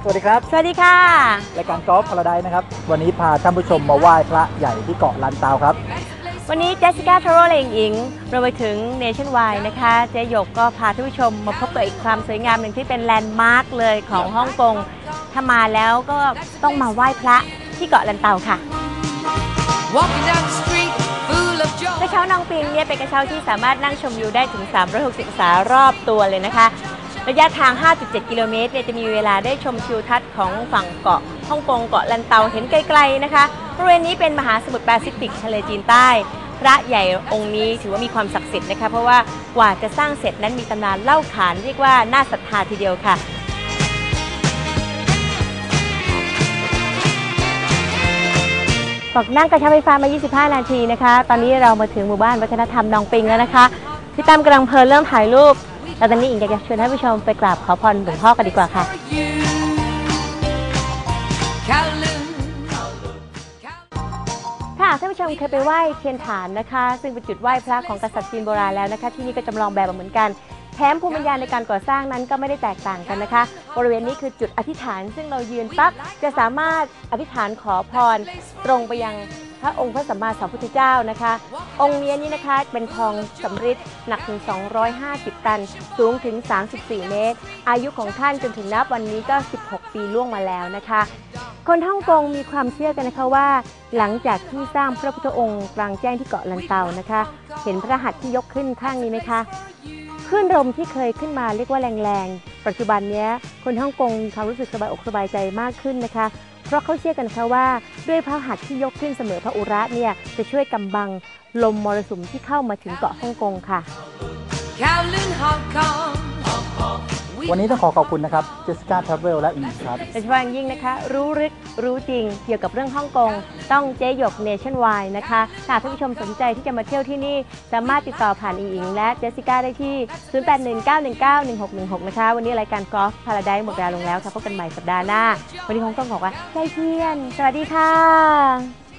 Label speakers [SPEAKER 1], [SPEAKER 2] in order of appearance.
[SPEAKER 1] สวัสดีครับ
[SPEAKER 2] สวัสดีค่ะ
[SPEAKER 1] รายการกอล์ฟพาราไดซ์นะครับวันนี้พาท่านผู้ชมมาไหว้พระใหญ่ที่เกาะลันตาวครับ
[SPEAKER 2] วันนี้เจสสิก้าทาโร่เลงอิงรวมไปถึงเนชั่นไวด์นะคะเจหยกก็พาท่านผู้ชมมาพบกับอีกความสวยงามหนึ่งที่เป็นแลนด์มาร์คเลยของฮ่องกงถ้ามาแล้วก็ต้องมาไหว้พระที่เกาะลันตาวค่ะกระเช้านองปิงเนี่ยเป็นกระเช้าที่สามารถนั่งชมวิวได้ถึง360องศารอบตัวเลยนะคะระยะทาง 5.7 กิโลเมตรเนี่ยจะมีเวลาได้ชมทิวทัศน์ของฝั่งเกาะฮ่องกงเกาะลันเตาเห็นไกลๆนะคะบริเวณนี้เป็นมหาสมุทรแปซิฟิกทะเลจีนใต้พระใหญ่องค์นี้ถือว่ามีความศักดิ์สิทธิ์นะคะเพราะว่ากว่าจะสร้างเสร็จนั้นมีตำนานเล่าขานเรียกว่าน่าศรัทธาทีเดียวค่ะบอกนั่งกระเช้าไฟฟ้ามา 25 นาทีนะคะตอนนี้เรามาถึงหมู่บ้านวัฒนธรรมนองปิงแล้วนะคะพี่ตั้มกำลังเพลินเริ่มถ่ายรูปแล้วตอนนี้อิงอยากจะชวนท่านผู้ชมไปกราบขอพรหลวงพ่อกันดีกว่าค่ะท่านผู้ชมเคยไปไหว้เทียนฐานนะคะซึ่งเป็นจุดไหว้พระของกษัตริย์จีนโบราณแล้วนะคะที่นี่ก็จำลองแบบเหมือนกันแถมภูมิปัญญาในการก่อสร้างนั้นก็ไม่ได้แตกต่างกันนะคะบริเวณนี้คือจุดอธิษฐานซึ่งเรายืนปั๊บจะสามารถอธิษฐานขอพรตรงไปยังพระองค์พระสัมมาสัมพุทธเจ้านะคะองค์นี้นะคะเป็นทองสำริดหนักถึง250 ตันสูงถึง34 เมตรอายุของท่านจนถึงนับวันนี้ก็16 ปีล่วงมาแล้วนะคะคนฮ่องกงมีความเชื่อกันนะคะว่าหลังจากที่สร้างพระพุทธองค์กลางแจ้งที่เกาะลันเตานะคะเห็นพระหัตถ์ที่ยกขึ้นข้างนี้ไหมคะคลื่นลมที่เคยขึ้นมาเรียกว่าแรงๆปัจจุบันนี้คนฮ่องกงมีความรู้สึกสบายอกสบายใจมากขึ้นนะคะเพราะเขาเชื่อกันค่ะว่าด้วยพระหัตถ์ที่ยกขึ้นเสมอพระอุระเนี่ยจะช่วยกำบังลมมรสุมที่เข้ามาถึงเกาะฮ่องกงค่ะ
[SPEAKER 1] วันนี้ต้องขอบคุณนะครับเจสสิก้าทราเวลและอิงครับ
[SPEAKER 2] โดยเฉพาะอย่างยิ่งนะคะรู้ลึกรู้จริงเกี่ยวกับเรื่องฮ่องกงต้องเจ๊หยกเนชั่นไวด์นะคะถ้าท่านผู้ชมสนใจที่จะมาเที่ยวที่นี่สามารถติดต่อผ่านอิงและเจสสิก้าได้ที่ 0819191616 นะคะวันนี้รายการกอล์ฟพาราไดซ์หมดเวลาลงแล้วค่ะพบกันใหม่สัปดาห์หน้าวันนี้คงต้องบอกว่าใจเทียนสวัสดีค่ะ